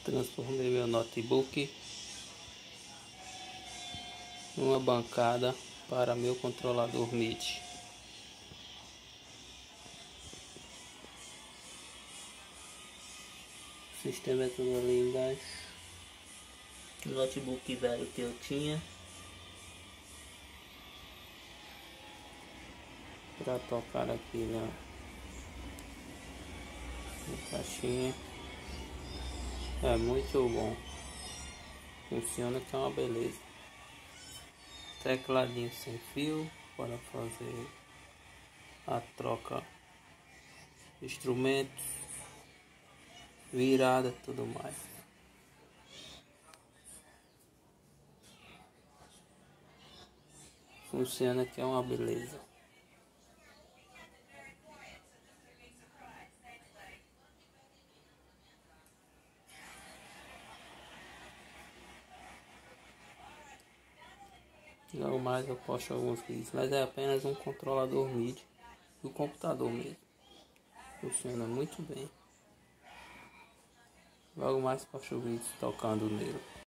Transformei meu notebook numa bancada para meu controlador MIDI. O sistema é tudo ali embaixo. O notebook velho que eu tinha para tocar aqui na caixinha. É muito bom, funciona que é uma beleza. Tecladinho sem fio para fazer a troca de instrumentos, virada, tudo mais. Funciona que é uma beleza. Logo mais eu posto alguns vídeos, mas é apenas um controlador MIDI do computador mesmo. Funciona muito bem. Logo mais posto vídeos tocando nele.